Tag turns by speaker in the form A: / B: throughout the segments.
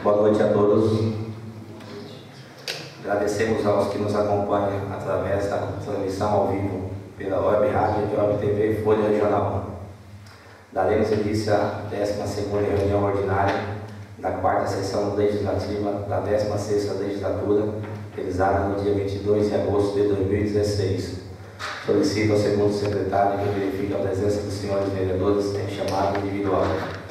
A: Boa noite a todos. Agradecemos aos que nos acompanham através da transmissão ao vivo pela Web Rádio e Web TV Folha Regional. Daremos início à 12ª reunião ordinária da 4ª sessão legislativa da 16ª legislatura, realizada no dia 22 de agosto de 2016. Solicito ao segundo secretário que verifique a presença dos senhores vereadores em chamada individual.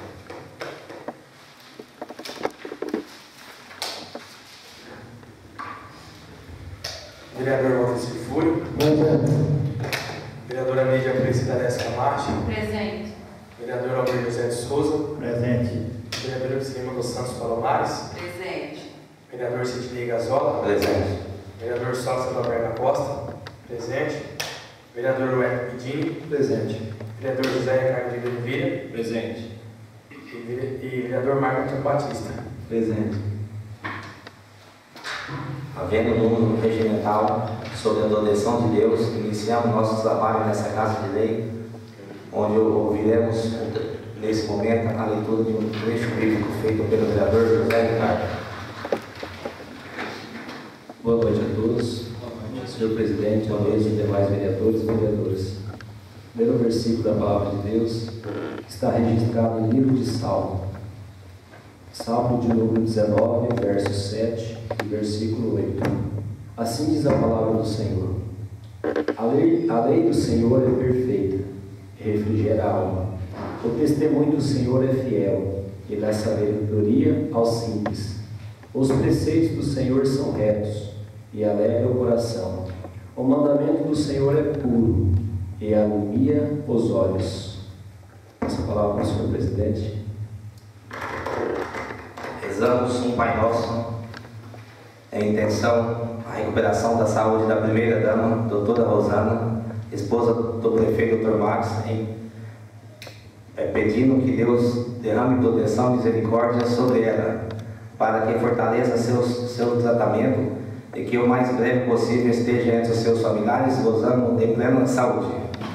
B: Vereador Maurício Fúrio. Vereadora Mídia Aparecida Alessia Camacho.
C: Presente.
B: Vereador Almir José de Souza.
D: Presente.
B: Vereador Epsilema dos Santos Palomares.
C: Presente.
B: Vereador Sidney Gazola.
A: Presente.
B: Vereador Sócio Alberto Costa. Presente. Vereador Wellington Pidini.
D: Presente.
B: Vereador José Ricardo de Oliveira.
D: Presente.
B: E vereador Marcos Batista.
D: Presente.
A: Havendo número regimental sobre a proteção de Deus, iniciamos nosso trabalho nessa Casa de Lei, onde ouviremos, nesse momento, a leitura de um trecho bíblico feito pelo vereador José Ricardo.
D: Boa noite a todos. Senhor presidente, boa noite aos demais vereadores e vereadoras. O primeiro versículo da palavra de Deus está registrado no livro de Salmo. Salmo de número 19, verso 7 e versículo 8. Assim diz a palavra do Senhor. A lei do Senhor é perfeita, refrigera a alma. O testemunho do Senhor é fiel, e dá sabedoria aos simples. Os preceitos do Senhor são retos, e alegra o coração. O mandamento do Senhor é puro, e alumia os olhos. Essa palavra para o senhor presidente.
A: Rezamos um Pai Nosso, em intenção à recuperação da saúde da primeira-dama, doutora Rosana, esposa do prefeito Dr. Max, pedindo que Deus derrame proteção e misericórdia sobre ela, para que fortaleça seu tratamento e que o mais breve possível esteja entre os seus familiares, gozando de plena saúde.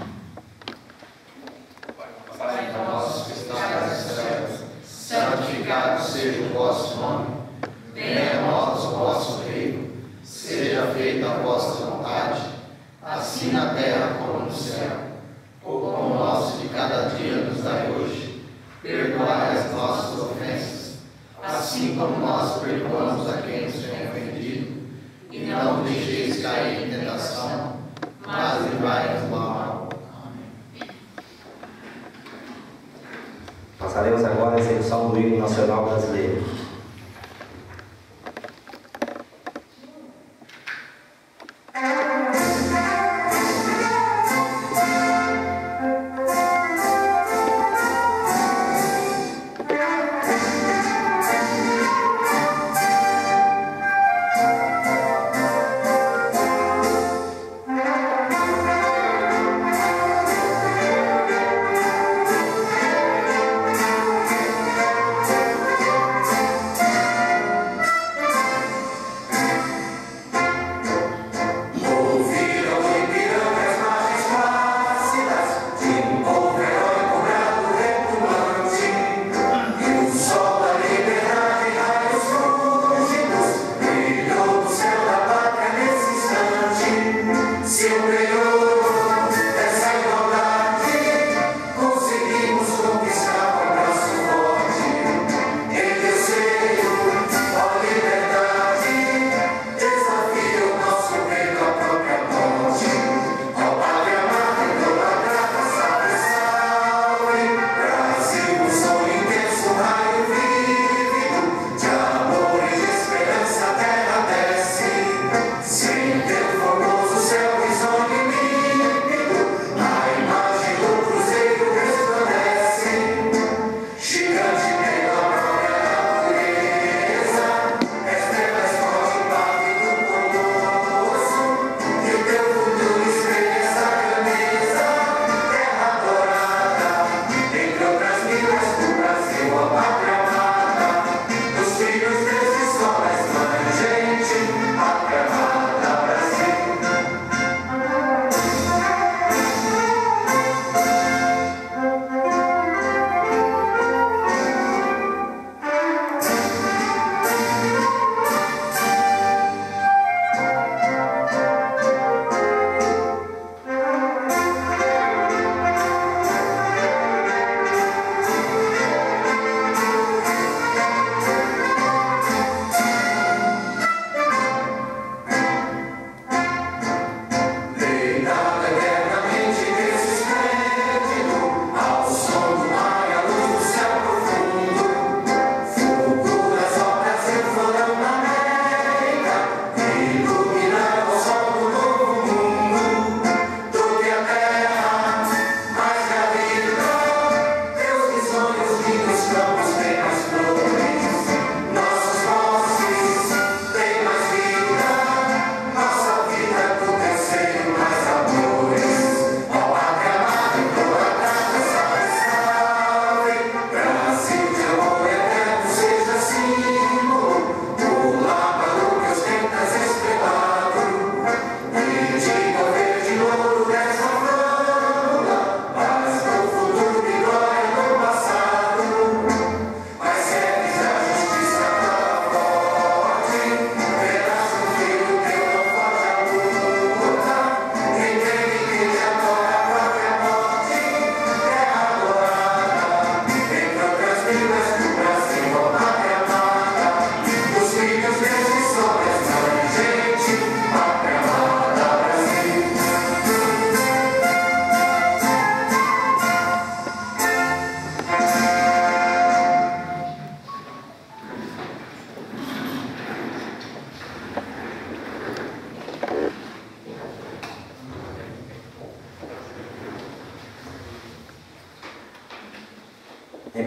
E: Pai nosso que estás nos céus, santificado seja o vosso nome. Venha a nós o vosso reino. Seja feita a vossa vontade, assim na terra como no céu. O pão nosso de cada dia nos dai hoje. Perdoai as nossas ofensas, assim como nós perdoamos a quem nos tem ofendido. E não nos deixeis cair em tentação, mas livrai-nos do mal. Amém.
A: Passaremos agora a execução do hino nacional brasileiro.
E: Sem teu famoso céu, visões.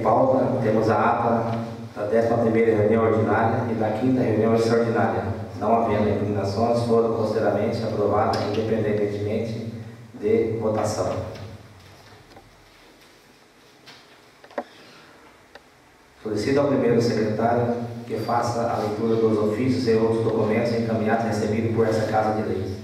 A: pauta, temos a ata da 11ª reunião ordinária e da 5ª reunião extraordinária. Não havendo impugnações, foram consideravelmente aprovadas independentemente de votação. Solicito ao primeiro secretário que faça a leitura dos ofícios e outros documentos encaminhados e recebidos por essa Casa de Leis.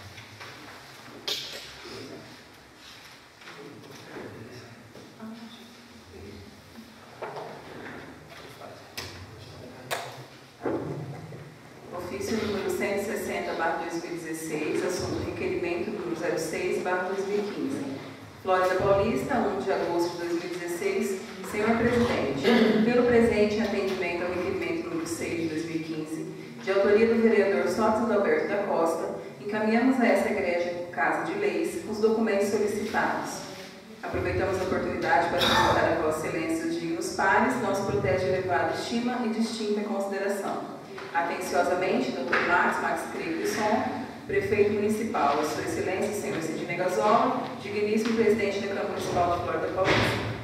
C: Ofício número 160/2016, assunto requerimento número 06/2015. Flórida Paulista, 1 de agosto de 2016. Senhor Presidente, pelo presente atendimento ao requerimento número 6 de 2015, de autoria do vereador Sócrates Alberto da Costa, encaminhamos a essa egrégia Casa de Leis os documentos solicitados. Aproveitamos a oportunidade para apresentar a Vossa Excelência os dignos pares, nosso protege elevada estima e distinta consideração. Atenciosamente, Dr. Max Crepusson, Prefeito Municipal, a Sua Excelência, Senhor Sidney Gazola, digníssimo Presidente da Câmara Municipal de Flórida Paulista.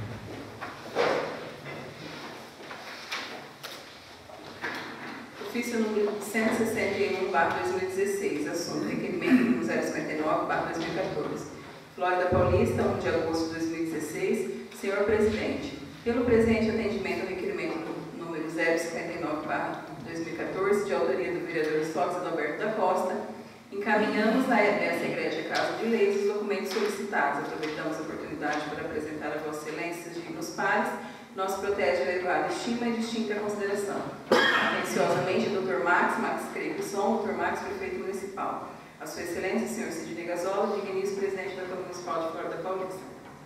C: Ofício número 161/2016, assunto requerimento número 059/2014. Flórida Paulista, 1 de agosto de 2016. Senhor Presidente, pelo presente atendimento ao requerimento número 059/2014, de autoria do vereador Sócrates Alberto da Costa, encaminhamos a essa egrégia Casa de Leis os documentos solicitados. Aproveitamos a oportunidade para apresentar a Vossa Excelência, dignos pares, nosso protege elevada estima e distinta consideração. Atenciosamente, Dr. Max Crepusson, Dr. Max, Prefeito Municipal. A Sua Excelência, Senhor Sidney Gazola, digníssimo Presidente da Câmara Municipal de Flórida Paulista.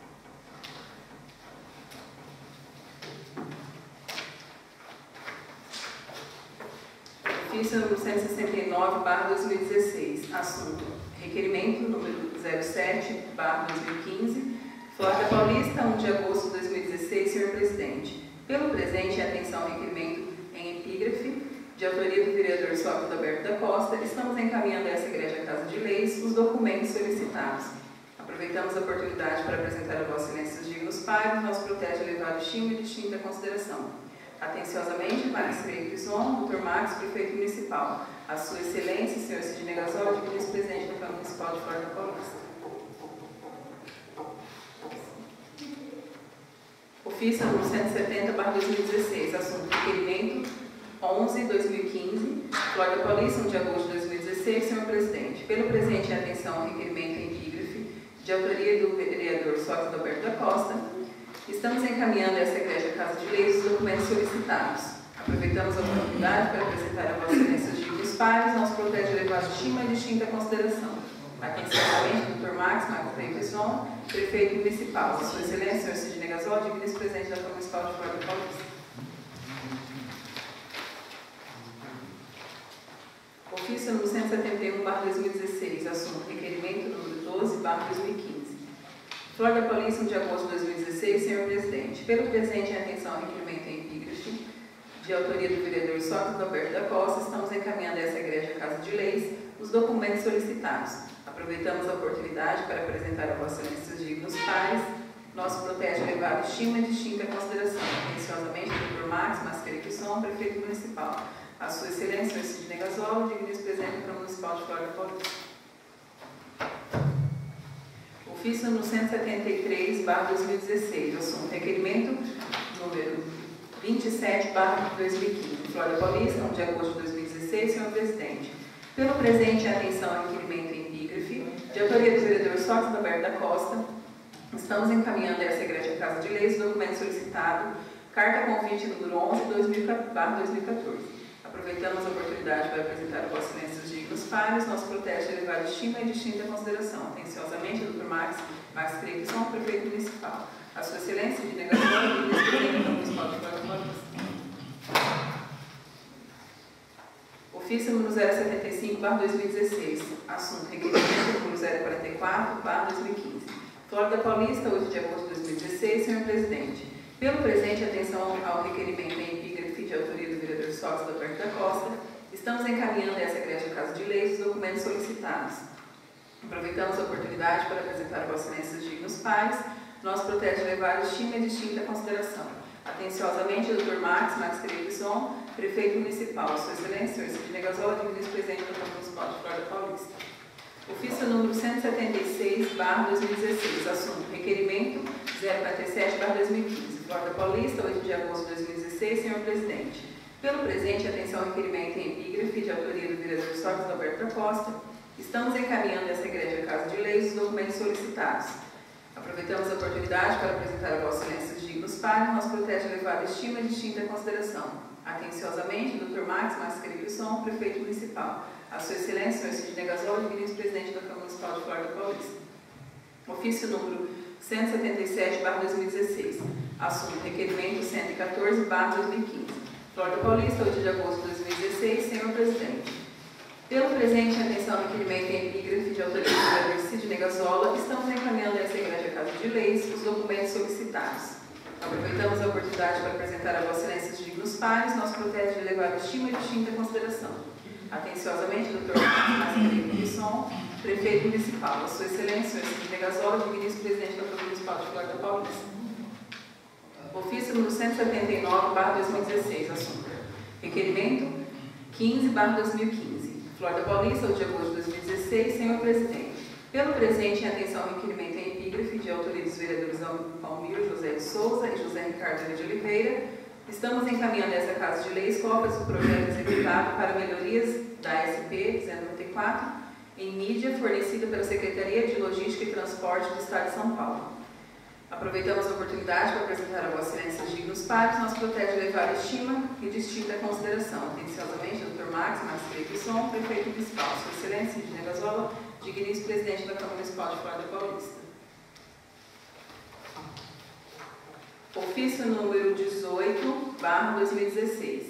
C: Ofício número 169/2016, assunto requerimento número 07/2015, Flórida Paulista, 1 de agosto de 2016. Senhor Presidente, pelo presente atenção ao requerimento em epígrafe, de autoria do vereador Sócrates Alberto da Costa, estamos encaminhando a essa egrégia Casa de Leis os documentos solicitados. Aproveitamos a oportunidade para apresentar a Vossa Excelência os dignos pares, nosso protege elevado estima e distinta consideração. Atenciosamente, Max Crepusson, Dr. Max, Prefeito Municipal. A Sua Excelência, Senhor Sidney Gazola, digníssimo Presidente da Câmara Municipal de Flórida Paulista. Ofício número 170/2016, assunto requerimento 11/2015, Flórida Paulista, 1 de agosto de 2016. Senhor Presidente, pelo presente atenção ao requerimento em epígrafe, de autoria do vereador Sócrates Alberto da Costa, estamos encaminhando a essa egrégia Casa de Leis os documentos solicitados. Aproveitamos a oportunidade para apresentar a Vossa Excelência os dignos pares, nosso protege elevado estima e distinta consideração. Atenciosamente, Dr. Max Crepusson, Prefeito Municipal. A Sua Excelência, Senhor Sidney Gazola, digníssimo Presidente da Câmara Municipal de Flórida Paulista. Ofício número 171/2016, assunto requerimento número 12/2015. Flórida Paulista, 1 de agosto de 2016. Senhor Presidente, pelo presente em atenção ao requerimento em epígrafe, de autoria do vereador Sócrates Alberto da Costa, estamos encaminhando a essa egrégia Casa de Leis os documentos solicitados. Aproveitamos a oportunidade para apresentar a Vossa Excelência os dignos pares, nosso protege elevado estima e distinta consideração. Atenciosamente, Dr. Max Crepusson, Prefeito Municipal. A Sua Excelência, Senhor Sidney Gazola, digníssimo Presidente da Câmara Municipal de Flórida Paulista. Ofício número 173/2016, assunto requerimento número 27/2015, Flórida Paulista, 1 de agosto de 2016. Senhor Presidente, pelo presente atenção ao requerimento em epígrafe, de autoria do vereador Sócrates Alberto da Costa, estamos encaminhando a essa egrégia Casa de Leis o documento solicitado, carta convite número 11/2014. Aproveitamos a oportunidade para apresentar a Vossa Excelência os dignos pares, nosso protege elevado estima e distinta consideração. Atenciosamente, Dr. Max Crepusson, Prefeito Municipal. A Sua Excelência, de negação e Presidente Municipal de Flórida Paulista. Ofício número 075/2016, assunto requerimento número 044/2015. Flórida Paulista, 8 de agosto de 2016. Senhor Presidente, pelo presente atenção ao requerimento em epígrafe de autoria do vereador Sócrates Alberto da Costa, estamos encaminhando a essa egrégia Casa de Leis os documentos solicitados. Aproveitamos a oportunidade para apresentar a Vossa Excelência os dignos pares, nosso protege elevado estima e distinta consideração. Atenciosamente, Dr. Max Crepison, Prefeito Municipal. Sua Excelência, senhor Sidney Gazola, Vice-Presidente da Câmara Municipal de Flor da Paulista. Ofício número 176/2016, assunto: requerimento 047/2015, Flor da Paulista, 8 de agosto de 2016, senhor Presidente. Pelo presente, atenção ao requerimento em epígrafe de autoria do vereador Sócrates Alberto da Costa, estamos encaminhando essa egrégia Casa de Leis os documentos solicitados. Aproveitamos a oportunidade para apresentar a Vossa Excelência os dignos pares, nosso protege elevada estima e distinta consideração. Atenciosamente, Dr. Max Crepison, Prefeito Municipal. A Sua Excelência, senhor Sidney Gazola, Vice-Presidente da Câmara Municipal de Flor da Paulista. Ofício número 177/2016. Assunto: requerimento 114/2015. Flor da Paulista, 8 de agosto de 2016, senhor Presidente. Pelo presente, atenção ao requerimento em epígrafe de autoria do vereador Sidney Gazola, estamos encaminhando a essa egrégia Casa de Leis os documentos solicitados. Aproveitamos a oportunidade para apresentar a Vossa Excelência os dignos pares, nosso protege de elevada estima e distinta consideração. Atenciosamente, Dr. Max Crepison, Prefeito Municipal. A Sua Excelência, senhor Sidney Gazola, Vice-Presidente da Câmara Municipal de Flor da Paulista. Ofício número 179/2016, assunto: requerimento 15/2015. Flor da Paulista, 8 de agosto de 2016, senhor Presidente. Pelo presente, em atenção ao requerimento em epígrafe de autoria dos vereadores Almir José de Souza e José Ricardo de Oliveira, estamos encaminhando a essa Casa de Leis cópias do projeto executado para melhorias da SP 094 em mídia fornecida pela Secretaria de Logística e Transporte do Estado de São Paulo. Aproveitamos a oportunidade para apresentar a Vossa Excelência os dignos pares, nosso protege elevada estima e distinta consideração. Atenciosamente, Dr. Max Crepison, Prefeito Municipal. Sua Excelência, Sidney Gazola, digníssimo Presidente da Câmara Municipal de Flor da Paulista. Ofício número 18/2016.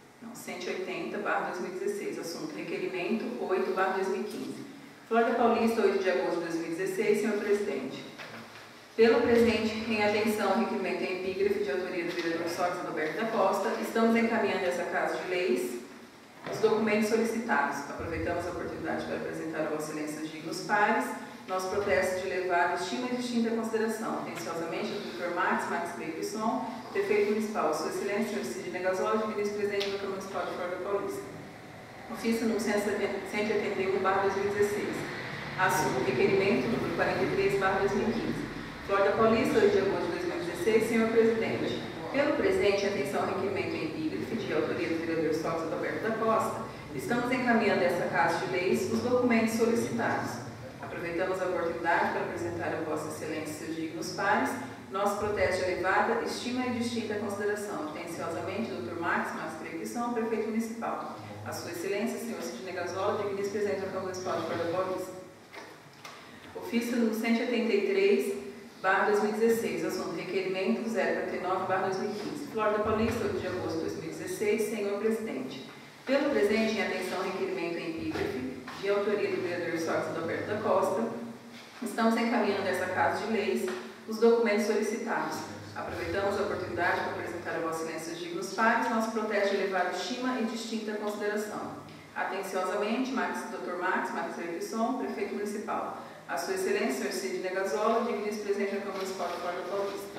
C: 180/2016. Assunto: requerimento 8/2015. Flor da Paulista, 8 de agosto de 2016, senhor Presidente. Pelo presente, em atenção ao requerimento em epígrafe de autoria do vereador Sócrates Alberto da Costa, estamos encaminhando essa Casa de Leis os documentos solicitados. Aproveitamos a oportunidade para apresentar a Vossa Excelência os dignos pares, nosso protesto de elevada estima e distinta consideração. Atenciosamente, o Dr. Max Crepison, Prefeito Municipal. A Sua Excelência, senhor Sidney Gazola, Vice-Presidente da Câmara Municipal de Flor da Paulista. Ofício número 181/2016. Assunto: requerimento número 43/2015. Flor da Paulista, 8 de agosto de 2016, senhor Presidente. Pelo presente, atenção ao requerimento em epígrafe de autoria do vereador Sócrates Alberto da Costa, estamos encaminhando a essa Casa de Leis os documentos solicitados. Aproveitamos a oportunidade para apresentar a Vossa Excelência seus dignos pares, nosso protege de elevada estima e distinta consideração. Atenciosamente, Dr. Max Crepison, Prefeito Municipal. A Sua Excelência, senhor Sidney Gazola, Vice-Presidente da Câmara Municipal de Flor da Paulista. Ofício número 183/2016, assunto: requerimento 049/2015. Flor da Paulista, 8 de agosto de 2016, senhor Presidente. Pelo presente, em atenção ao requerimento em epígrafe de autoria do vereador Sócrates Alberto da Costa, estamos encaminhando a essa Casa de Leis os documentos solicitados. Aproveitamos a oportunidade para apresentar a Vossa Excelência os dignos pares, nosso protege de elevada estima e distinta consideração. Atenciosamente, Dr. Max Crepison, Prefeito Municipal. A Sua Excelência, senhor Sidney Gazola, Vice-Presidente da Câmara Municipal de Flor da Paulista.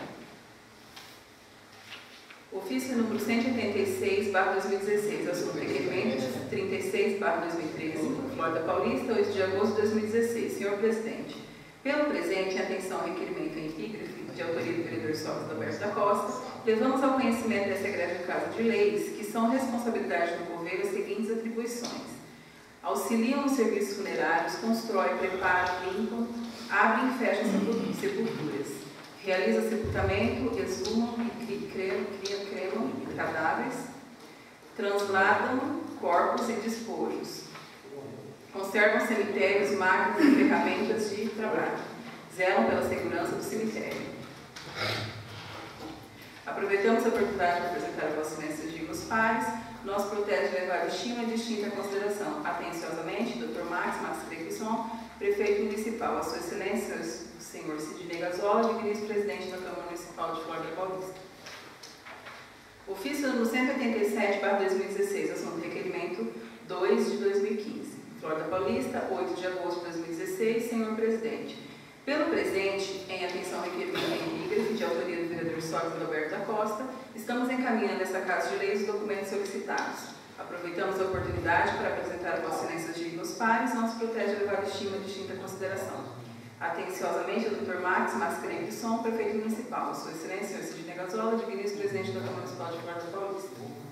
C: Ofício número 186/2016, assunto: requerimento 36/2013, Flor da Paulista, 8 de agosto de 2016, senhor Presidente. Pelo presente, em atenção ao requerimento em epígrafe de autoria do vereador Sócrates Alberto da Costa, levamos ao conhecimento dessa egrégia Casa de Leis, que são responsabilidade do governo as seguintes atribuições: auxiliam nos serviços funerários, constroem, preparam, limpam, abrem e fecham sepulturas, realizam sepultamento, exumam e cremam cadáveres, transladam corpos e despojos, conservam cemitérios, máquinas e ferramentas de trabalho, zelam pela segurança do cemitério. Aproveitamos a oportunidade para apresentar a Vossa Excelência os dignos pares, nosso protege de elevada estima e distinta consideração. Atenciosamente, Dr. Max Crepison, Prefeito Municipal. A Sua Excelência, o senhor Sidney Gazola, Vice-Presidente da Câmara Municipal de Flor da Paulista. Ofício número 187/2016, assunto: requerimento 2 de 2015. Flor da Paulista, 8 de agosto de 2016, senhor Presidente. Pelo presente, em atenção ao requerimento em epígrafe, de autoria do vereador Sócrates Adalberto da Costa, estamos encaminhando esta Casa de Leis os documentos solicitados. Aproveitamos a oportunidade para apresentar a Vossa Excelência os dignos pares, não se protege a elevada estima e distinta consideração. Atenciosamente, o Dr. Max Mascarenhasson, prefeito municipal. Sua Excelência, Sr. Sidney Gazola, digníssimo presidente da Câmara Municipal de Florida Paulista.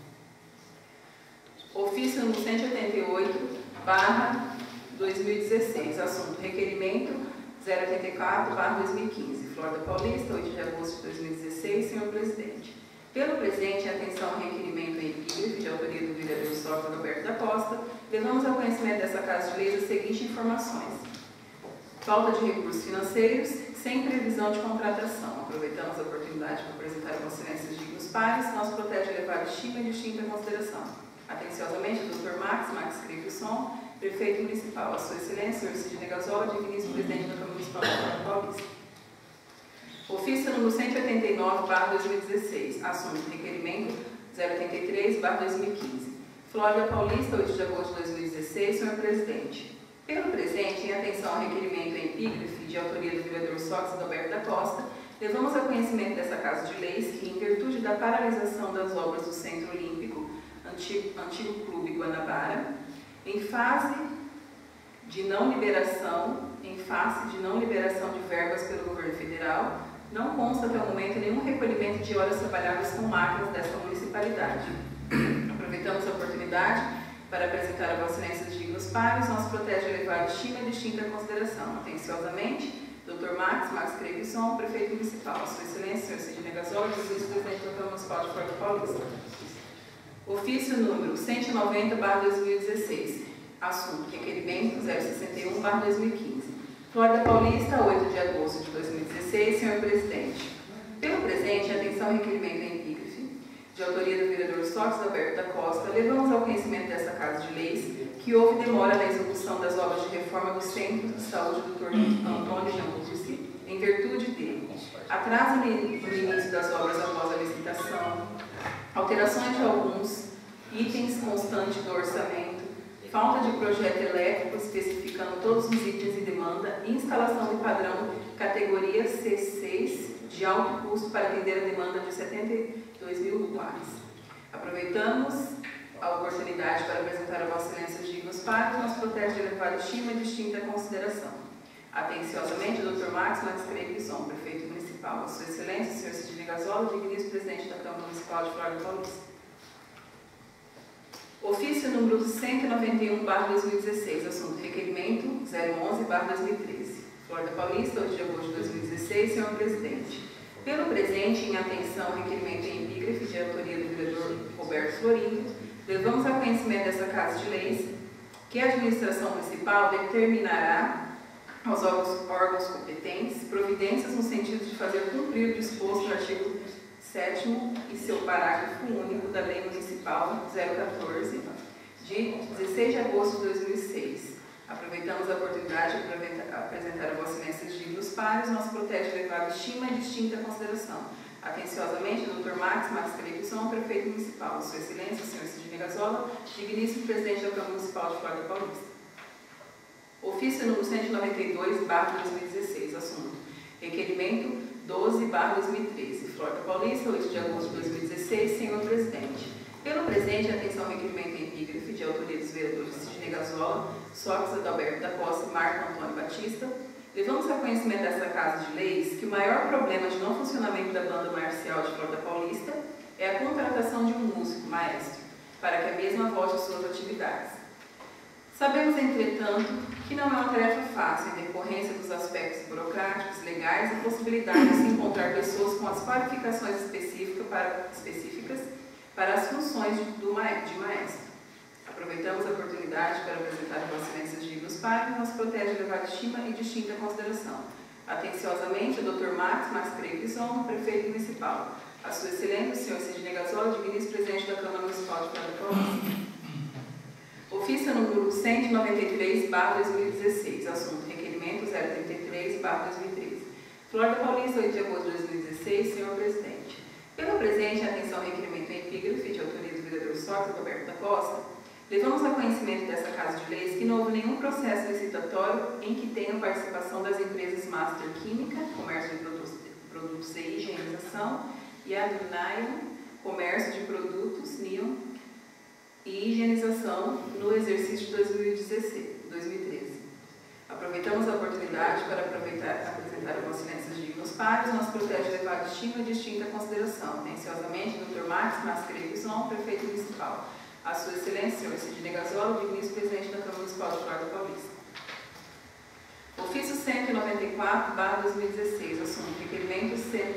C: Ofício número 188/2016, assunto: requerimento 084/2015, Florida Paulista, 8 de agosto de 2016, senhor presidente. Pelo presente, em atenção ao requerimento em epígrafe, de autoria do vereador Sócrates Adalberto da Costa, levamos ao conhecimento dessa Casa de Leis as seguintes informações: falta de recursos financeiros, sem previsão de contratação. Aproveitamos a oportunidade para apresentar a Vossa Excelência os dignos pares, que nos protege a elevada estima e distinta consideração. Atenciosamente, o Dr. Max Mascarenhasson, prefeito municipal. A Sua Excelência, Sr. Sidney Gazola, digníssimo presidente da Câmara Municipal de Florida Paulista. Ofício número 189/2016, assunto: requerimento 083/2015. Flórida Paulista, 8 de agosto de 2016, senhor presidente. Pelo presente, em atenção ao requerimento em epígrafe, de autoria do vereador Sócrates Adalberto da Costa, levamos ao conhecimento dessa Casa de Leis que, em virtude da paralisação das obras do Centro Olímpico, antigo Clube Guanabara, em face de não liberação de verbas pelo governo federal, não consta até o momento nenhum recolhimento de horas trabalhadas com máquinas desta municipalidade. Aproveitamos a oportunidade para apresentar a Vossa Excelência os dignos pares, nos protege a elevada estima e distinta consideração. Atenciosamente, Dr. Max Mascarenhasson, prefeito municipal. A Sua Excelência, Sr. Sidney Gazola, vice-presidente da Câmara Municipal de Florida Paulista. Ofício número 190/2016, assunto: requerimento 061/2015. Flórida Paulista, 8 de agosto de 2016, senhor presidente. Pelo presente, atenção ao requerimento em epígrafe, de autoria do vereador Sócrates Adalberto da Costa, levamos ao conhecimento desta Casa de Leis que houve demora na execução das obras de reforma do Centro de Saúde do Dr. Antônio Jambuci, em virtude de atraso no início das obras após a licitação, alterações de alguns itens constantes do orçamento, falta de projeto elétrico especificando todos os itens em demanda, instalação de padrão categoria C6 de alto custo para atender a demanda de 72 mil usuários. Aproveitamos a oportunidade para apresentar a Vossa Excelência os dignos pares, nos protege de elevada estima e distinta consideração. Atenciosamente, o Dr. Max Mascarenhasson, prefeito municipal. A Sua Excelência, Sr. Sidney Gazola, digníssimo presidente da Câmara Municipal de Florida Paulista. Ofício número 191/2016, assunto: requerimento 011/2013. Florida Paulista, 8 de agosto de 2016, senhor presidente. Pelo presente, em atenção ao requerimento em epígrafe, de autoria do vereador Roberto Florindo, levamos ao conhecimento dessa Casa de Leis que a administração municipal determinará aos órgãos competentes providências no sentido de fazer cumprir o disposto no artigo 7º e seu parágrafo único da Lei Municipal 014, de 16 de agosto de 2006. Aproveitamos a oportunidade para apresentar a Vossa Excelência os dignos pares, nos protege a elevada estima e distinta consideração. Atenciosamente, o Dr. Max Mascarenhasson, prefeito municipal. A Sua Excelência, Sr. Sidney Gazola, digníssimo presidente da Câmara Municipal de Florida Paulista. Ofício número 192/2016, assunto: requerimento 12/2013, Florida Paulista, 8 de agosto de 2016, senhor presidente. Pelo presente, atenção ao requerimento em epígrafe, de autoria dos vereadores Sidney Gazola, Sócrates Adalberto da Costa e Marco Antônio Batista, levamos ao conhecimento desta Casa de Leis que o maior problema de não funcionamento da banda marcial de Florida Paulista é a contratação de um músico, maestro, para que a mesma volte às suas atividades. Sabemos, entretanto, que não é uma tarefa fácil em decorrência dos aspectos burocráticos, legais e possibilidade de se encontrar pessoas com as qualificações específicas para as funções de maestro. Aproveitamos a oportunidade para apresentar a Vossa Excelência os dignos pares, nos protege a elevada estima e distinta consideração. Atenciosamente, o Dr. Max Mascarenhasson, prefeito municipal. A Sua Excelência, o Sr. Sidney Gazola, digníssimo presidente da Câmara Municipal de Florida Paulista. Ofício número 193/2016, assunto: requerimento 033/2013. Florida Paulista, 8 de agosto de 2016, senhor presidente. Pelo presente, atenção ao requerimento em epígrafe, de autoria do vereador Sócrates Adalberto da Costa, Levamos a conhecimento dessa Casa de Leis que não houve nenhum processo licitatório em que tenha participação das empresas Master Química, Comércio de Produtos e Higienização, e a Nion, Comércio de Produtos, Nion e Higienização, no exercício de 2013. Aproveitamos a oportunidade para apresentar algumas excelências dignos pares, nos protege elevada estima e distinta consideração. Atenciosamente, Dr. Max Mascareguizon, Prefeito Municipal. A Sua Excelência, Sr. Sidney Gazola, digníssimo Presidente da Câmara Municipal de Florida Paulista. Ofício 194/2016, assunto requerimento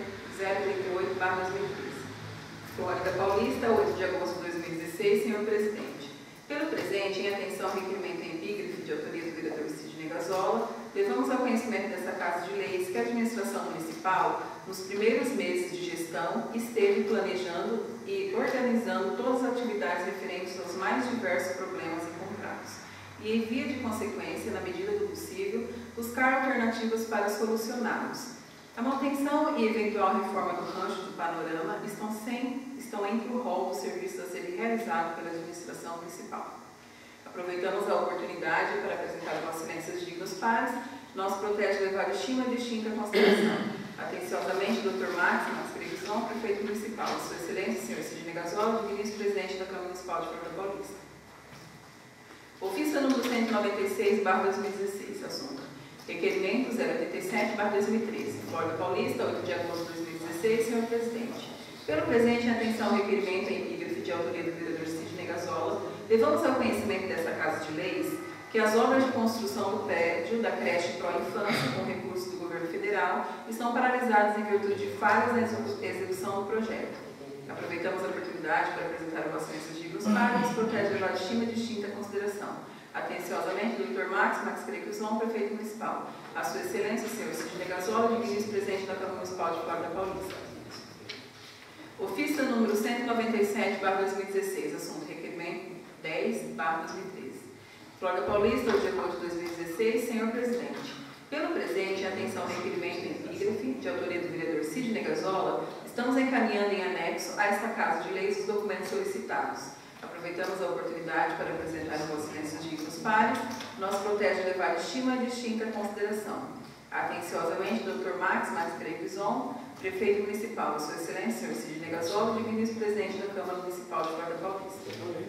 C: C038/2013. Florida Paulista, 8 de agosto de 2016, Senhor Presidente. Pelo presente, em atenção ao requerimento em epígrafe de autoria do vereador Sidney Gazola, levamos ao conhecimento dessa Casa de Leis que a administração municipal, nos primeiros meses de gestão, esteve planejando e organizando todas as atividades referentes aos mais diversos problemas encontrados e, em via de consequência, na medida do possível, buscar alternativas para solucioná-los. A manutenção e eventual reforma do rancho do Panorama estão entre o rol dos serviços a serem realizados pela administração municipal. Aproveitamos a oportunidade para apresentar Vossas Excelências dignos pares, nosso protege elevada estima e distinta consideração. Atenciosamente, Dr. Max Mascareguizon, Prefeito Municipal. Sua Excelência, Sr. Sidney Gazola, digníssimo Presidente da Câmara Municipal de Florida Paulista. Ofício número 196/2016, assunto requerimento 087/2013. Florida Paulista, 8 de agosto de 2016, Sr. Presidente. Pelo presente, em atenção ao requerimento em epígrafe de autoria do vereador Sidney Gazola, levamos ao conhecimento dessa Casa de Leis que as obras de construção do prédio da creche Pró-Infância, com recursos do governo federal, estão paralisadas em virtude de falhas na execução do projeto. Aproveitamos a oportunidade para apresentar a Vossas Excelências dignos pares, protege elevada estima e distinta consideração. Atenciosamente, Dr. Max Mascareguizon, Prefeito Municipal. A Sua Excelência, Sr. Sidney Gazola, digníssimo Presidente da Câmara Municipal de Florida Paulista. Ofício número 197/2016, assunto requerimento 10/2013. Florida Paulista, 8 de agosto de 2016, Senhor Presidente. Pelo presente, em atenção ao requerimento em epígrafe, de autoria do vereador Sidney Gazola, estamos encaminhando em anexo a esta Casa de Leis os documentos solicitados. Aproveitamos a oportunidade para apresentar a Vossas Excelências dignos pares, nosso protege elevada estima e distinta consideração. Atenciosamente, Dr. Max Mascareguizon, Prefeito Municipal. Sua Excelência, Sr. Sidney Gazola, digníssimo Presidente da Câmara Municipal de Florida Paulista.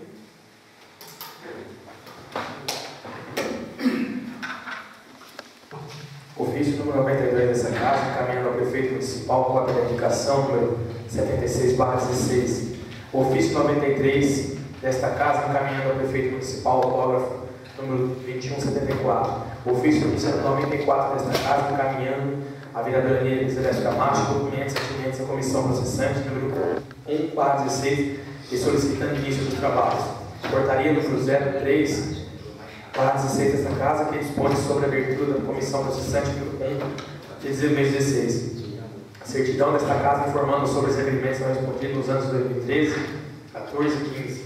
B: Ofício número 92 dessa Casa, encaminhando ao Prefeito Municipal com a indicação número 76/16. Ofício 93 desta Casa, encaminhando ao Prefeito Municipal, autógrafo número 2174. Ofício 94 desta Casa, encaminhando a vereadora Elizabeth Camacho, documentos atinentes à Comissão Processante, número 1/16, e solicitando início dos trabalhos. Portaria número 03/16 desta Casa, que dispõe sobre a abertura da Comissão Processante número 1/2016. Certidão desta Casa informando sobre os requerimentos não respondidos nos anos 2013, 14 e 15.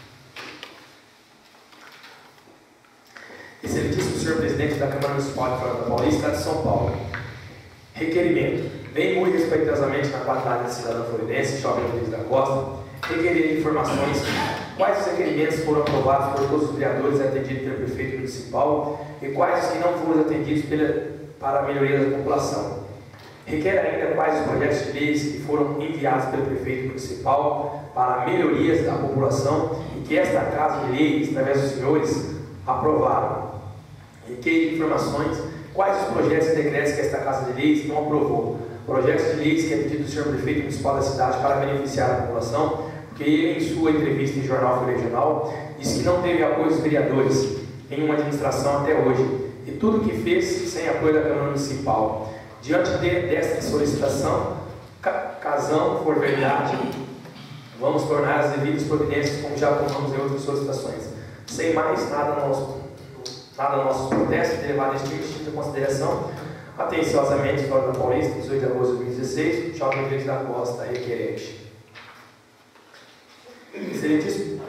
B: Excelentíssimo Senhor Presidente da Câmara Municipal de Florida Paulista, de São Paulo. Requerimento. Venho muito respeitosamente na qualidade de cidadão floridense, jovem Rodrigues da Costa, requerer informações quais os requerimentos foram aprovados por todos os vereadores atendidos pelo Prefeito Municipal e quais os que não foram atendidos para a melhoria da população. Requer ainda quais os projetos de leis que foram enviados pelo Prefeito Municipal para melhorias da população e que esta Casa de Leis, através dos senhores, aprovaram. Requer informações quais os projetos e decretos que esta Casa de Leis não aprovou. Projetos de leis que é pedido do senhor Prefeito Municipal da cidade para beneficiar a população, porque ele, em sua entrevista em jornal regional, disse que não teve apoio dos vereadores em uma administração até hoje, e tudo o que fez sem apoio da Câmara Municipal. Diante desta solicitação, casão for verdade, vamos tornar as devidas providências, como já tomamos em outras solicitações. Sem mais nada no nosso protesto, levado este tipo de consideração, atenciosamente, Florida Paulista, 18 de agosto de 2016, Jovem Rodrigues da Costa, requerente. Excelentíssimo.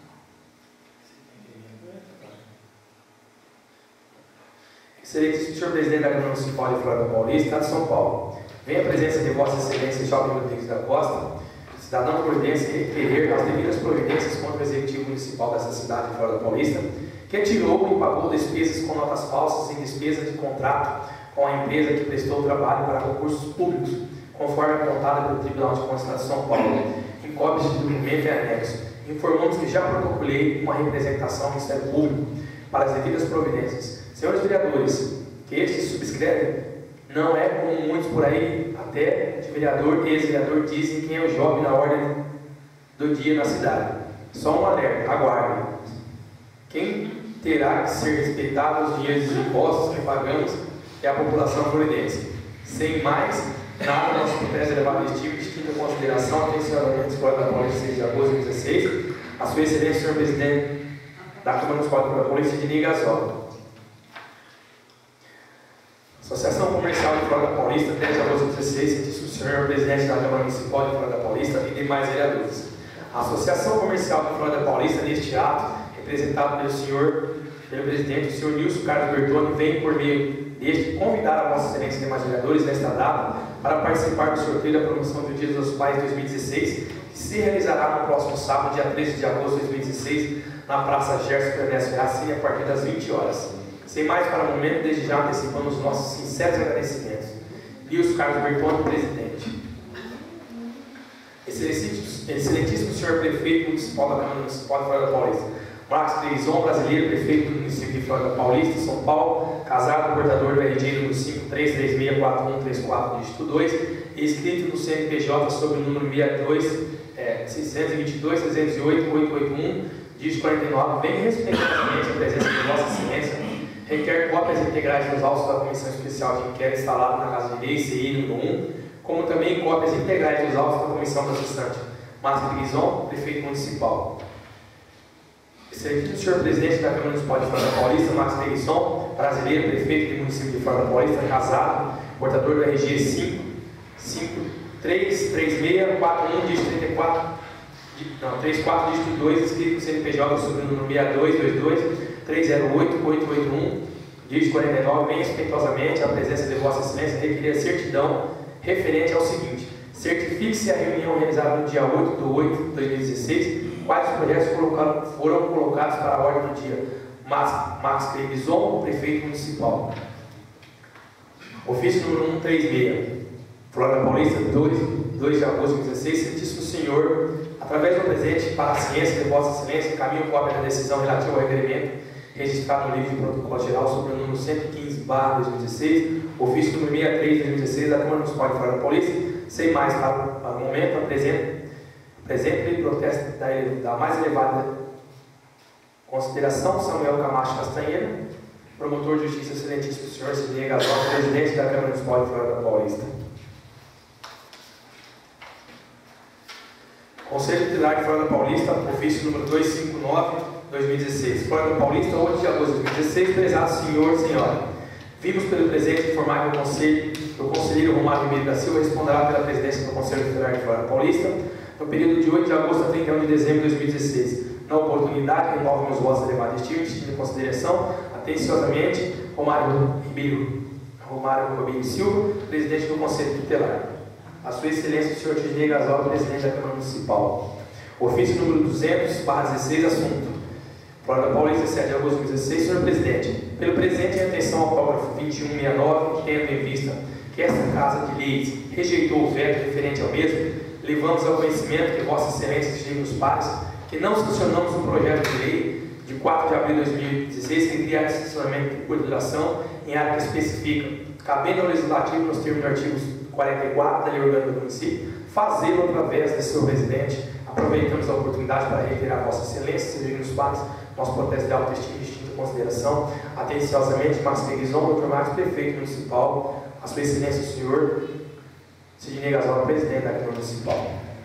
B: Excelentíssimo Senhor Presidente da Câmara Municipal de Florida Paulista, Estado de São Paulo. Venho a presença de Vossa Excelência Jovem Rodrigues da Costa, cidadão floridense requerer as devidas providências contra o executivo municipal dessa cidade de Florida Paulista, que tirou e pagou despesas com notas falsas em despesas de contrato com a empresa que prestou trabalho para concursos públicos, conforme apontada pelo Tribunal de Contas de São Paulo, em cópias de documento e anexo. Informamos que já protocolei uma representação ao Ministério Público para as devidas providências. Senhores vereadores, que este subscreve não é como muitos por aí, até de vereador e ex-vereador, dizem quem é o jovem na ordem do dia na cidade. Só um alerta, aguardem. Quem terá que ser respeitado os dinheiros dos impostos que pagamos é a população floridense. Sem mais nada, nosso proteste elevado estima e distinta consideração, atenciosamente, Florida Paulista, 6 de agosto de 2016, a sua excelência, senhor presidente da Câmara Municipal de Florida Paulista, Sidnei Gasol. Associação Comercial de Florida Paulista, 10 de agosto de 2016, cientíssimo senhor presidente da Câmara Municipal de Florida Paulista e demais vereadores. A Associação Comercial de Florida Paulista, neste ato, representado pelo presidente, o senhor Nilson Carlos Bertoni, vem por meio deste convidar a Vossa Excelência e demais vereadores nesta data para participar do sorteio da promoção do Dia dos Pais 2016, que se realizará no próximo sábado, dia 13 de agosto de 2016, na Praça Gerson Ernesto Ferracini, a partir das 20 horas. Sem mais para o momento, desde já antecipamos os nossos sinceros agradecimentos. Nilson Carlos Bertoni, presidente. Excelentíssimo senhor prefeito municipal da Câmara Municipal de Florida Paulista, Marcos Trevisan, brasileiro, prefeito do município de Florida Paulista, São Paulo, casado, portador do RG número 53364134, dígito 2, e inscrito no CNPJ sob o número 622-308-881, dígito 49, vem respeitosamente a presença de Vossa Excelência, requer cópias integrais dos autos da Comissão Especial de Inquérito instalada na Casa de Lei, CI número 1, como também cópias integrais dos autos da Comissão Processante, Marcos Trevisan, prefeito municipal. Excelentíssimo senhor presidente da Câmara Municipal de Florida Paulista, Marcos Trevisan, brasileiro, prefeito do município de Florida Paulista, casado, portador do RG 533641, dígito 34, dígito 2, inscrito no CNPJ sob o número 6222-308-881, dígito 49, vem respeitosamente a presença de Vossa Excelência requerer a certidão referente ao seguinte: certifique-se a reunião realizada no dia 8/8/2016, quais projetos foram colocados para a ordem do dia. Marcos Trevisan, prefeito municipal. Ofício número 136, Florida Paulista, 2 de agosto de 2016, Santíssimo Senhor, através do presente, para a ciência de Vossa Excelência, encaminho cópia da decisão relativa ao requerimento registrado no livro de protocolo geral sobre o número 115/2016, ofício número 63/2016 da Câmara Municipal de Florida Paulista. Sem mais para o momento, apresento-lhe protesto da mais elevada consideração, Samuel Camacho Castanheira, promotor de justiça, excelentíssimo senhor Sidnei Gasol, presidente da Câmara Municipal de Florida Paulista. Conselho Tutelar de Florida Paulista, ofício número 259/2016. Florida Paulista, 8 de agosto de 2016. Prezado senhor, senhora, vimos pelo presente informar que o conselheiro Romário Ribeiro da Silva responderá pela presidência do Conselho Tutelar de Florida Paulista no período de 8 de agosto a 31 de dezembro de 2016. Na oportunidade, renovamos vossa elevada estima e consideração, atenciosamente, Romário Ribeiro Silva, presidente do Conselho Tutelar. A sua excelência, o senhor Sidnei Gasol, presidente da Câmara Municipal. Ofício número 200/16, assunto. Florida Paulista, 7 de agosto de 2016, senhor presidente, pelo presente em atenção ao parágrafo 2169, tendo em vista que esta Casa de Leis rejeitou o veto referente ao mesmo, levamos ao conhecimento que Vossa Excelência esteja nos pares que não sancionamos um projeto de lei de 4 de abril de 2016 que cria estacionamento de curta duração em área que especifica, cabendo ao Legislativo, nos termos do artigo 44 da Lei Orgânica do Município, fazê-lo através de seu presidente. Aproveitamos a oportunidade para reiterar a Vossa Excelência, sejam nos pares, nosso protesto de autoestima e distinta consideração, atenciosamente, Marcos Trevisan, Dr. Marcos, prefeito municipal, a sua excelência, o senhor Sidnei Gasol, presidente da Câmara Municipal.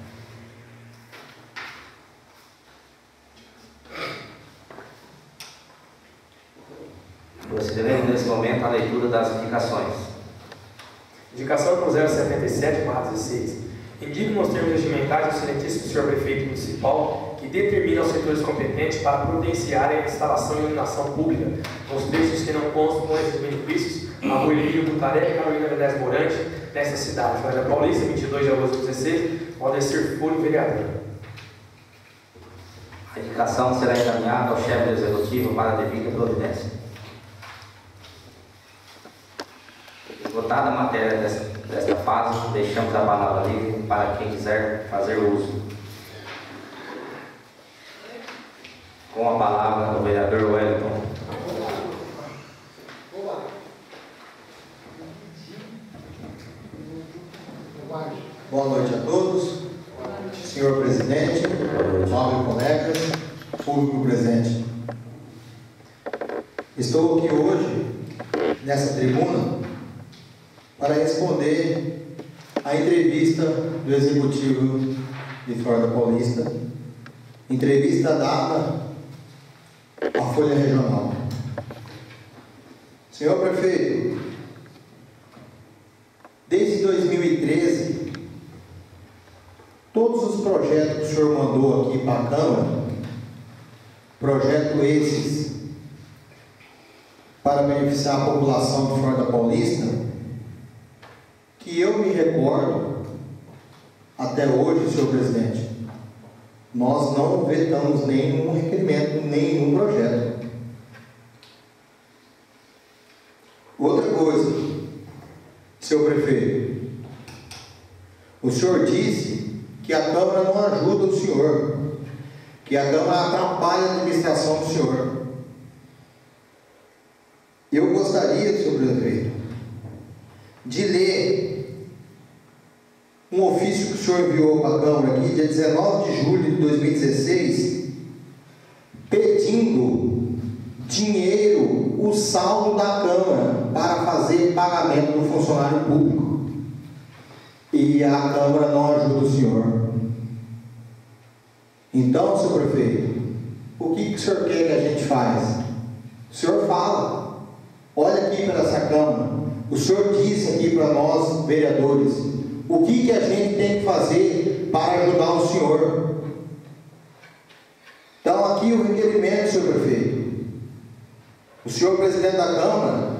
A: Procederemos nesse momento a leitura das indicações.
B: Indicação número 077/16. Indico nos termos regimentais do excelentíssimo senhor prefeito municipal que determina aos setores competentes para providenciar a instalação e iluminação pública nos trechos que não constam com esses benefícios, a Rua Emílio Butarelli e Carolina Mendes Morante, nesta cidade. Florida Paulista, 22 de agosto de 2016, Valdecir Folho, vereador.
A: A indicação será encaminhada ao chefe do Executivo para a devida providência. Esgotada a matéria desta fase, deixamos a palavra livre para quem quiser fazer uso. Com a palavra, o vereador Wellington.
F: Boa noite a todos, senhor presidente, nobres colegas, público presente. Estou aqui hoje, nessa tribuna, para responder à entrevista do Executivo de Florida Paulista, entrevista dada à Folha Regional. Senhor prefeito, desde 2013, todos os projetos que o senhor mandou aqui para a Câmara, projetos esses para beneficiar a população de Florida Paulista, que eu me recordo, até hoje, senhor presidente, nós não vetamos nenhum requerimento, nenhum projeto. Outra coisa, senhor prefeito, o senhor disse que a Câmara não ajuda o senhor, que a Câmara atrapalha a administração do senhor. Eu gostaria, senhor prefeito, de ler um ofício que o senhor enviou para a Câmara aqui, dia 19 de julho de 2016, pedindo dinheiro, o saldo da Câmara, para fazer pagamento do funcionário público. E a Câmara não ajuda o senhor. Então, senhor prefeito, o que o senhor quer que a gente faz? O senhor fala. Olha aqui para essa Câmara. O senhor disse aqui para nós, vereadores, o que a gente tem que fazer para ajudar o senhor. Então, aqui o requerimento, senhor prefeito. O senhor presidente da Câmara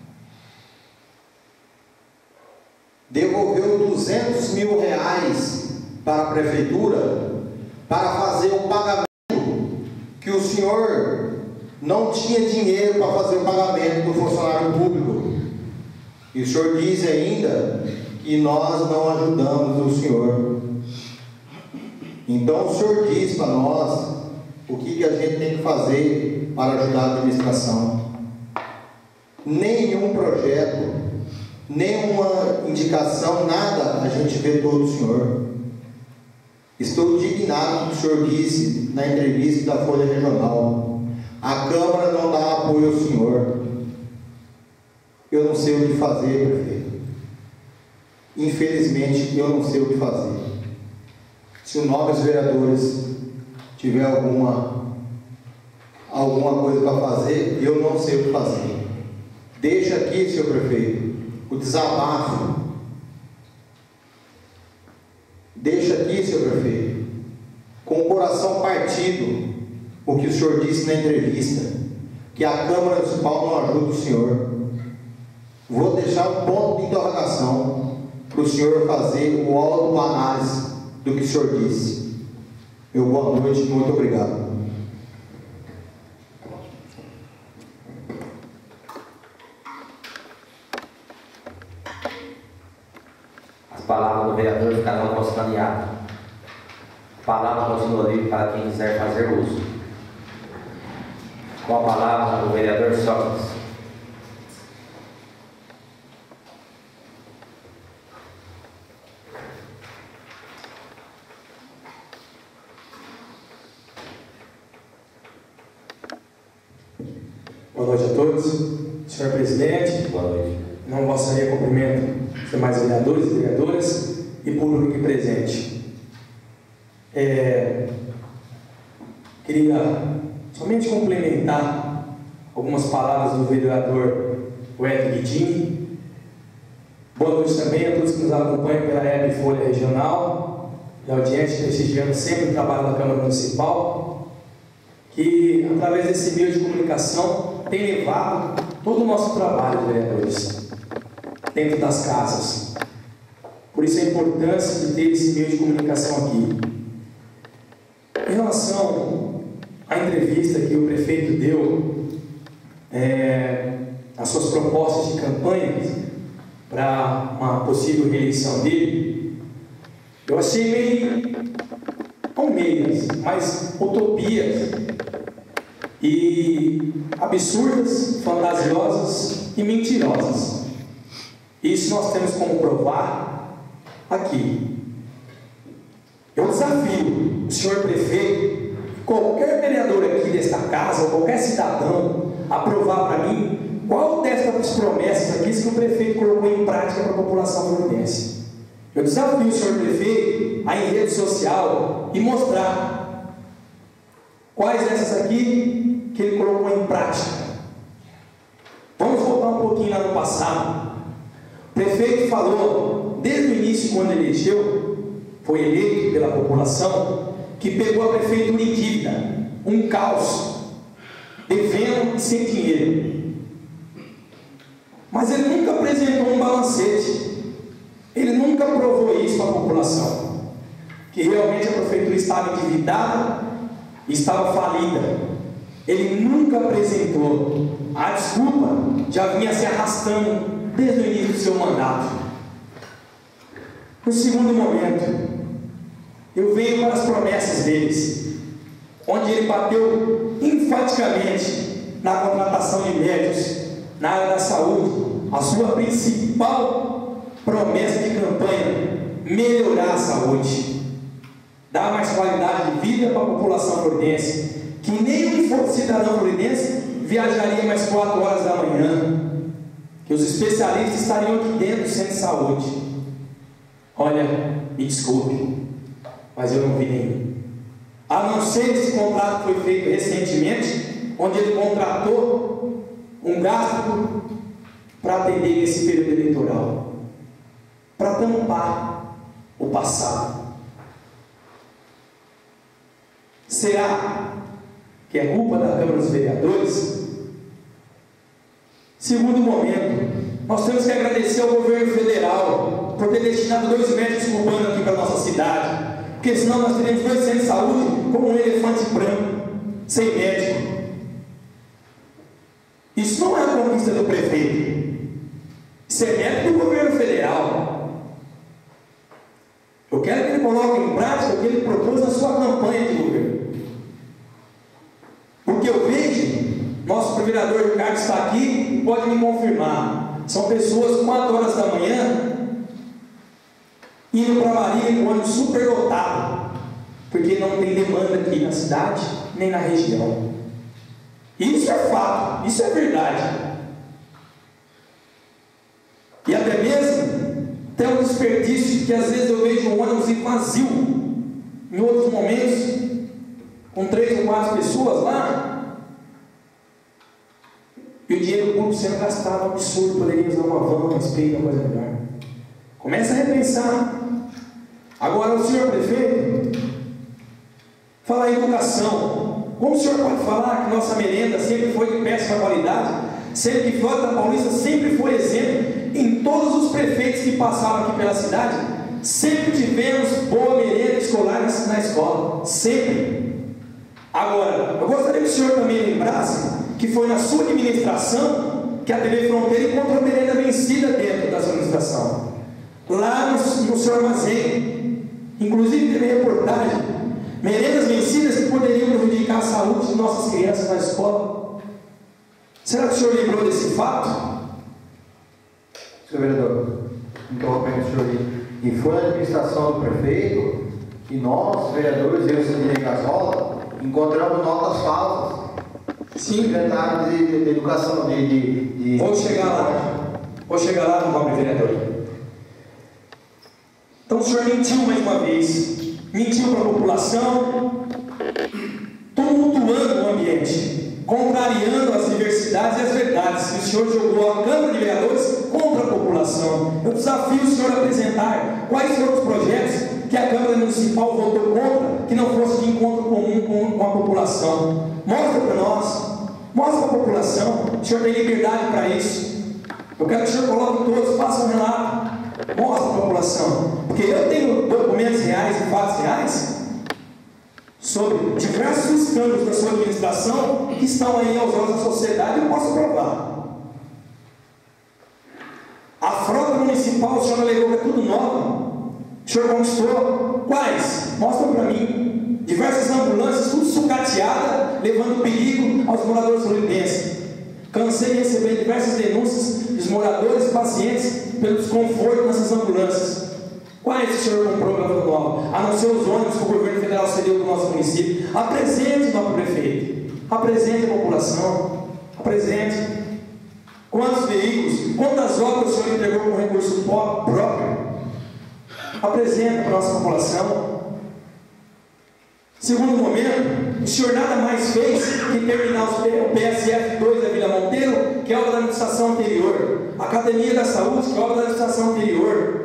F: devolveu 200 mil reais para a prefeitura para fazer o pagamento, que o senhor não tinha dinheiro para fazer o pagamento do funcionário público. E o senhor diz ainda que nós não ajudamos o senhor. Então o senhor diz para nós o que a gente tem que fazer para ajudar a administração. Nenhum projeto, nenhuma indicação, nada a gente vê todo o senhor. Estou indignado com o que o senhor disse na entrevista da Folha Regional. A Câmara não dá apoio ao senhor. Eu não sei o que fazer, prefeito. Infelizmente, eu não sei o que fazer. Se os nobres vereadores tiver alguma coisa para fazer, eu não sei o que fazer. Deixa aqui, senhor prefeito, o desabafo. Deixa aqui, senhor prefeito, com o coração partido, o que o senhor disse na entrevista, que a Câmara Municipal não ajuda o senhor. Vou deixar um ponto de interrogação para o senhor fazer o autoanálise do que o senhor disse. Meu boa noite, muito obrigado.
A: As palavras do vereador ficarão constando em ato. A palavra continua livre para quem quiser fazer uso. Com a palavra, o vereador Sócrates.
B: Boa noite a todos. Senhor presidente,
A: Boa noite.
B: não gostaria cumprimento os demais vereadores e vereadoras e público aqui presente. Queria somente complementar algumas palavras do vereador Wellington Guidini. Boa noite também a todos que nos acompanham pela Web Folha Regional e audiência, prestigiando sempre o trabalho da Câmara Municipal, que através desse meio de comunicação tem levado todo o nosso trabalho, vereadores, dentro das casas. Por isso a importância de ter esse meio de comunicação aqui. Em relação à entrevista que o prefeito deu, as suas propostas de campanha para uma possível reeleição dele, eu achei meio, não meias, mas utopias e absurdas, fantasiosas e mentirosas. Isso nós temos como provar aqui. Eu desafio o senhor prefeito, qualquer vereador aqui desta casa, ou qualquer cidadão, a provar para mim qual dessas promessas aqui que o prefeito colocou em prática para a população fluminense. Eu desafio o senhor prefeito a ir em rede social e mostrar quais dessas aqui que ele colocou em prática. Vamos voltar um pouquinho lá no passado. O prefeito falou, desde o início, quando ele foi eleito pela população, que pegou a prefeitura em dívida, um caos, devendo e sem dinheiro. Mas ele nunca apresentou um balancete. Ele nunca provou isso para a população, que realmente a prefeitura estava endividada e estava falida. Ele nunca apresentou. A desculpa já vinha se arrastando desde o início do seu mandato. No segundo momento, eu venho para as promessas deles, onde ele bateu enfaticamente na contratação de médicos na área da saúde. A sua principal promessa de campanha: melhorar a saúde, dar mais qualidade de vida para a população fluminense, que nenhum cidadão fluminense viajaria mais 4 horas da manhã, que os especialistas estariam aqui dentro sem saúde. Olha, me desculpe, mas eu não vi nenhum. A não ser esse contrato que foi feito recentemente, onde ele contratou um gasto para atender esse período eleitoral, para tampar o passado. Será que é culpa da Câmara dos Vereadores? Segundo momento, nós temos que agradecer ao governo federal por ter destinado 2 médicos cubanos aqui para a nossa cidade, porque senão nós teríamos 2 centros de saúde como um elefante branco, sem médico. Isso não é a conquista do prefeito, isso é mérito do governo federal. Eu quero que ele coloque em prática o que ele propôs na sua campanha de governo. Porque eu vejo, nosso vereador Ricardo está aqui, pode me confirmar, são pessoas 4 horas da manhã indo para Marília com ônibus superlotado, porque não tem demanda aqui na cidade nem na região. Isso é fato, isso é verdade. E até mesmo tem um desperdício que às vezes eu vejo um ônibus vazio, em outros momentos com 3 ou 4 pessoas lá, e o dinheiro público sendo gastado, um absurdo. Poderia usar uma van, uma espelho, uma coisa melhor. Começa a repensar. Agora, o senhor prefeito fala em educação. Como o senhor pode falar que nossa merenda sempre foi de péssima qualidade, sendo que Flórida Paulista sempre foi exemplo em todos os prefeitos que passaram aqui pela cidade? Sempre tivemos boa merenda escolar na escola, sempre. Agora, eu gostaria que o senhor também lembrasse que foi na sua administração que a TV Fronteira encontrou merenda vencida dentro da sua administração, lá no seu armazém. Inclusive teve reportagem, merendas vencidas que poderiam prejudicar a saúde de nossas crianças na escola. Será que o senhor lembrou desse fato?
G: Senhor vereador, interrompendo o senhor, e foi a administração do prefeito que nós, vereadores, eu e o Sidney Casola, encontramos notas falsas. Sim. Secretário de Educação
B: Vou chegar lá, no nobre vereador. Então o senhor mentiu mais uma vez, mentiu para a população, tumultuando o ambiente, contrariando as diversidades e as verdades, que o senhor jogou a Câmara de Vereadores contra a população. Eu desafio o senhor a apresentar quais foram os projetos que a Câmara Municipal votou contra, que não fosse de encontro comum com a população. Mostra para nós, mostra para a população. O senhor tem liberdade para isso. Eu quero que o senhor coloque todos, faça um relato. Mostra para a população. Porque eu tenho documentos reais e fatos reais sobre diversos escândalos da sua administração que estão aí aos olhos da sociedade e eu posso provar. A frota municipal, o senhor alegou que é tudo nova. O senhor conquistou quais? Mostra para mim. Diversas ambulâncias, tudo sucateada, levando perigo aos moradores floridenses. Cansei de receber diversas denúncias dos moradores e pacientes pelo desconforto nessas ambulâncias. Quais o senhor comprou para Vila Nova? A não ser os ônibus que o governo federal cedeu para o nosso município. Apresente, nosso prefeito. Apresente a população. Apresente. Quantos veículos, quantas obras o senhor entregou com recurso próprio? Apresente para a nossa população. Segundo momento, o senhor nada mais fez que terminar o PSF 2 da Vila Monteiro, que é obra da administração anterior. A Academia da Saúde, que é obra da administração anterior.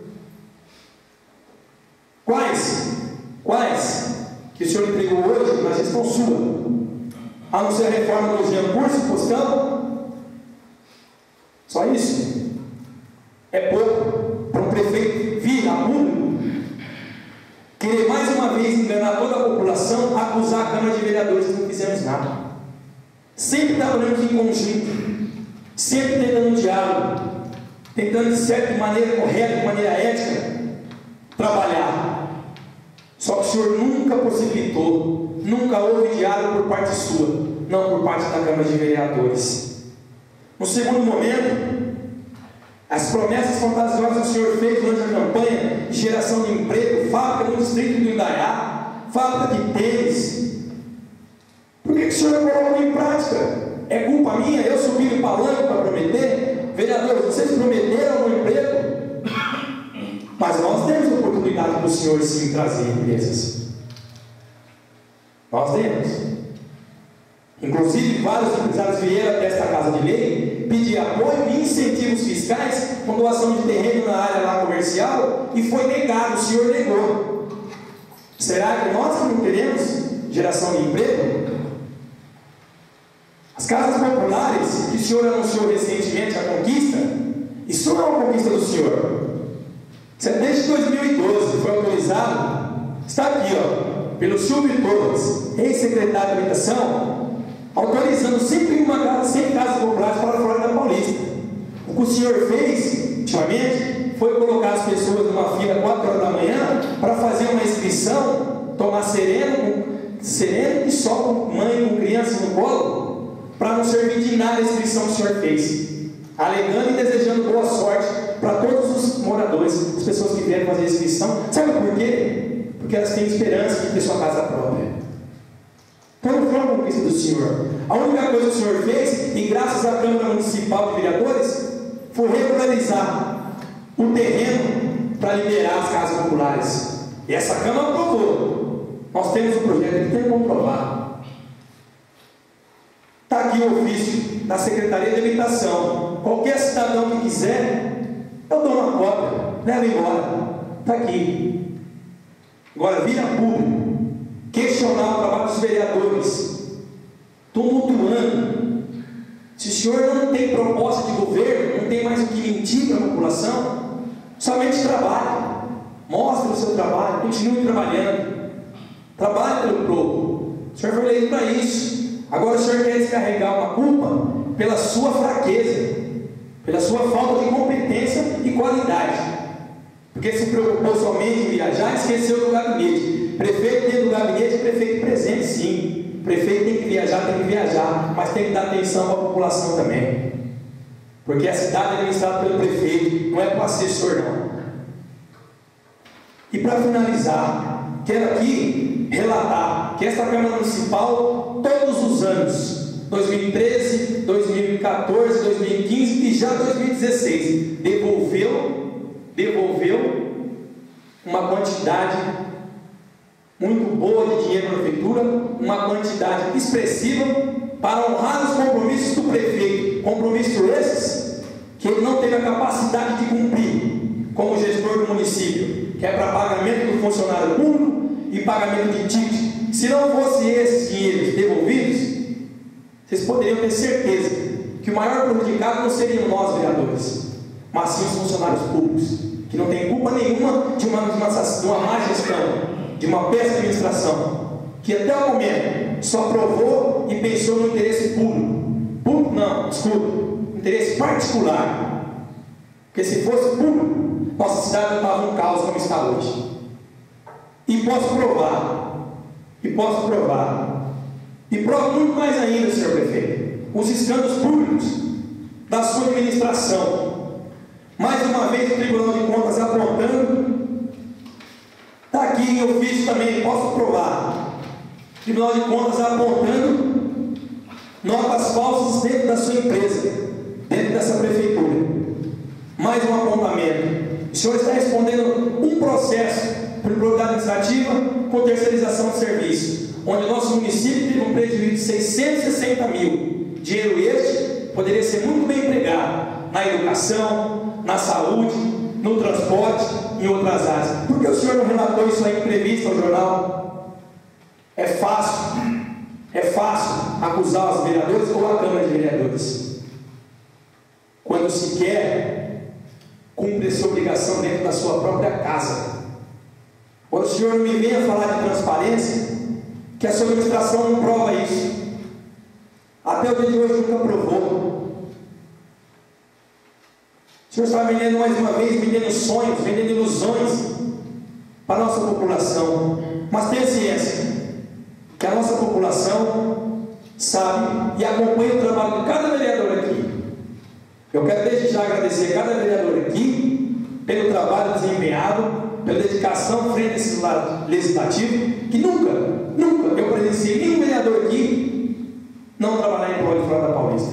B: Quais que o senhor entregou hoje na gestão sua? A não ser a reforma do Jean Curso, postão? Só isso? É pouco para um prefeito vir a público querer mais uma vez enganar toda a população, acusar a Câmara de Vereadores que não fizemos nada. Sempre trabalhamos em conjunto, sempre tentando um diálogo, tentando de certa maneira correta, de maneira ética, trabalhar. Só que o senhor nunca possibilitou, nunca houve diálogo por parte sua, não por parte da Câmara de Vereadores. No segundo momento, as promessas fantasiosas que o senhor fez durante a campanha de geração de emprego, fábrica no distrito do Indaiá, fábrica de tênis, por que o senhor não colocou em prática? É culpa minha? Eu subi no palanque para prometer? Vereadores, vocês prometeram um emprego? Mas nós temos a oportunidade para o senhor sim trazer empresas. Nós temos. Inclusive, vários empresários vieram até esta Casa de Lei pedir apoio e incentivos fiscais com doação de terreno na área lá comercial e foi negado, o senhor negou. Será que nós que não queremos geração de emprego? As casas populares que o senhor anunciou recentemente a conquista, isso não é uma conquista do senhor. Desde 2012 foi autorizado, está aqui, pelo Silvio Torres, ex-secretário de Habitação, autorizando 100 casas populares para a Flórida Paulista. O que o senhor fez, ultimamente, foi colocar as pessoas numa fila 4 horas da manhã para fazer uma inscrição, tomar sereno e só com mãe, com criança no colo, para não servir de nada a inscrição que o senhor fez. Alegando e desejando boa sorte para todos os moradores, as pessoas que vieram fazer a inscrição. Sabe por quê? Porque elas têm esperança de ter sua casa própria. Então não foi uma conquista do senhor. A única coisa que o senhor fez, e graças à Câmara Municipal de Vereadores, foi regularizar o terreno para liberar as casas populares. E essa Câmara aprovou. Nós temos um projeto que tem que comprovar. Está aqui o ofício da Secretaria de Habitação. Qualquer cidadão que quiser, eu dou uma cópia, leva embora. Está aqui. Agora, vira público, questionar o trabalho dos vereadores, tumultuando. Se o senhor não tem proposta de governo, não tem mais o que mentir para a população, somente trabalhe. Mostre o seu trabalho, continue trabalhando. Trabalhe pelo povo. O senhor foi eleito para isso. Agora o senhor quer descarregar uma culpa pela sua fraqueza, pela sua falta de competência e qualidade, porque se preocupou somente em viajar e esqueceu do gabinete. Prefeito dentro do gabinete, prefeito presente sim. Prefeito tem que viajar, mas tem que dar atenção para a população também, porque a cidade é administrada pelo prefeito, não é para o assessor não. E para finalizar, quero aqui relatar que esta Câmara Municipal, todos os anos, 2013, 2014, 2015 e já 2016, devolveu uma quantidade muito boa de dinheiro para a prefeitura, uma quantidade expressiva para honrar os compromissos do prefeito, compromissos esses que ele não teve a capacidade de cumprir como gestor do município, que é para pagamento do funcionário público e pagamento de ticket. Se não fosse esses dinheiros devolvidos, vocês poderiam ter certeza que o maior prejudicado não seriam nós, vereadores, mas sim os funcionários públicos, que não têm culpa nenhuma de uma má gestão, de uma péssima administração, que até o momento só provou e pensou no interesse público. Público não, desculpa, interesse particular. Porque se fosse público, nossa cidade não estava um caos como está hoje. E posso provar, e provo muito mais ainda, senhor prefeito, os escândalos públicos da sua administração. Mais uma vez o Tribunal de Contas apontando, está aqui em ofício também, posso provar. O Tribunal de Contas apontando notas falsas dentro da sua empresa, dentro dessa prefeitura. Mais um apontamento. O senhor está respondendo um processo por improbidade administrativa com terceirização de serviço, onde o nosso município teve um prejuízo de 660 mil. Dinheiro este poderia ser muito bem empregado na educação, na saúde, no transporte e em outras áreas. Por que o senhor não relatou isso aí em entrevista ao jornal? É fácil acusar os vereadores ou a Câmara de Vereadores, quando sequer cumpre essa obrigação dentro da sua própria casa. Quando o senhor não me venha falar de transparência, que a sua administração não prova isso. Até o dia de hoje nunca provou. O senhor está vendendo mais uma vez, vendendo sonhos, vendendo ilusões para a nossa população. Mas tenha ciência que a nossa população sabe e acompanha o trabalho de cada vereador aqui. Eu quero desde já agradecer a cada vereador aqui pelo trabalho desempenhado, pela dedicação frente a esse lado legislativo, que nunca eu presenciei nenhum vereador aqui não trabalhar em prol de Flora da Paulista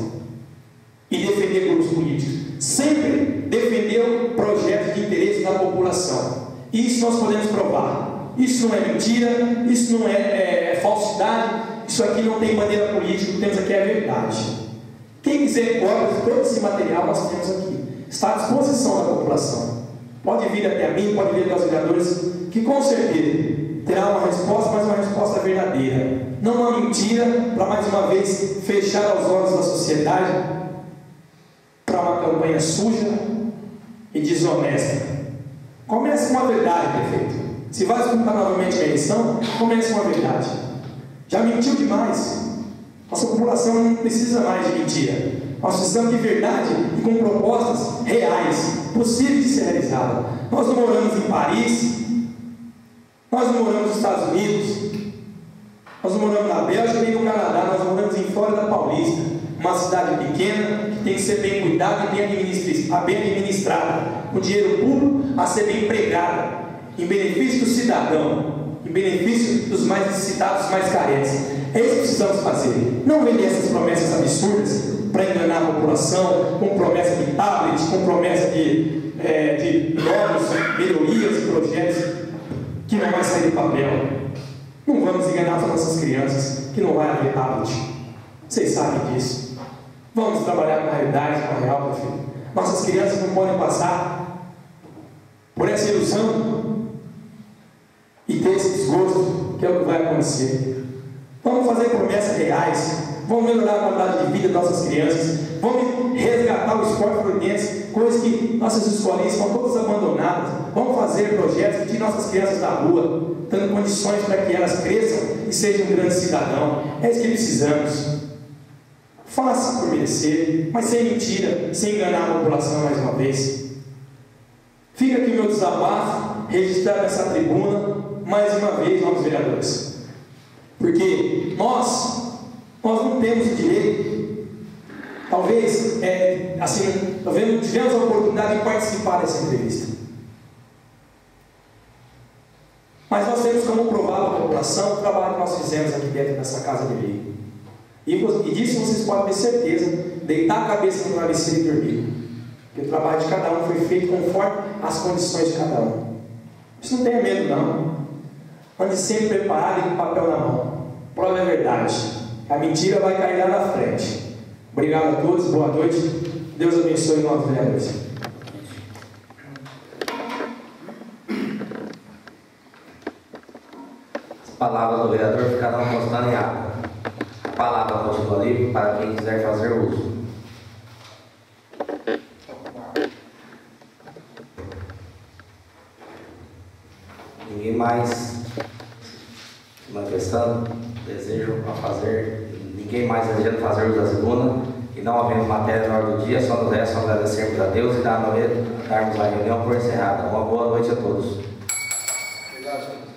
B: e defender grupos políticos. Sempre defendeu projetos de interesse da população. E isso nós podemos provar. Isso não é mentira, isso não é falsidade, isso aqui não tem bandeira política, o que temos aqui é a verdade. Quem quiser cópias de todo esse material nós temos aqui. Está à disposição da população. Pode vir até a mim, pode vir até os vereadores, que com certeza terá uma resposta, mas uma resposta verdadeira. Não uma mentira, para mais uma vez fechar os olhos da sociedade para uma campanha suja e desonesta. Comece com a verdade, prefeito. Se vai disputar novamente a eleição, comece com a verdade. Já mentiu demais. Nossa população não precisa mais de mentira. Nós precisamos de verdade e com propostas reais, possíveis de ser realizadas. Nós não moramos em Paris, nós não moramos nos Estados Unidos, nós não moramos na Bélgica nem no Canadá, nós moramos em Flórida Paulista, uma cidade pequena que tem que ser bem cuidada e bem administrada, com dinheiro público a ser bem empregada, em benefício do cidadão, em benefício dos mais necessitados, dos mais carentes. É isso que precisamos fazer. Não vender essas promessas absurdas para enganar a população, com promessa de tablets, com promessa de novas melhorias e projetos que não vai sair do papel. Não vamos enganar as nossas crianças, que não vai haver tablet. Vocês sabem disso. Vamos trabalhar com a realidade, com a real, meu filho. Nossas crianças não podem passar por essa ilusão e ter esse desgosto, que é o que vai acontecer. Vamos fazer promessas reais, vamos melhorar a qualidade de vida das nossas crianças, vamos resgatar o esporte fluminense, coisas que nossas escolinhas estão todas abandonadas. Vamos fazer projetos que tirem nossas crianças da rua, dando condições para que elas cresçam e sejam um grande cidadão. É isso que precisamos. Faça por merecer, mas sem mentira, sem enganar a população mais uma vez. Fica aqui o meu desabafo, registrado nessa tribuna, mais uma vez, novos vereadores. Porque nós não temos o direito, talvez, tivemos a oportunidade de participar dessa entrevista. Mas nós temos como provar para a população o trabalho que nós fizemos aqui dentro dessa casa de lei. E disso vocês podem ter certeza, deitar a cabeça no travesseiro e dormir. Porque o trabalho de cada um foi feito conforme as condições de cada um. Isso não tenha medo, não. Ande sempre preparado e com o papel na mão. Prova a verdade. A mentira vai cair lá na frente. Obrigado a todos, boa noite. Deus abençoe os nossos vereadores.
A: As palavras do vereador ficarão constadas em ata. A palavra continua livre para quem quiser fazer uso. mais se manifestando, desejo a fazer, ninguém mais desejando fazer uso da tribuna, e não havendo matéria na hora do dia, só nos resta agradecermos a Deus e darmos a reunião por encerrada. Uma boa noite a todos.
G: Obrigado, senhor.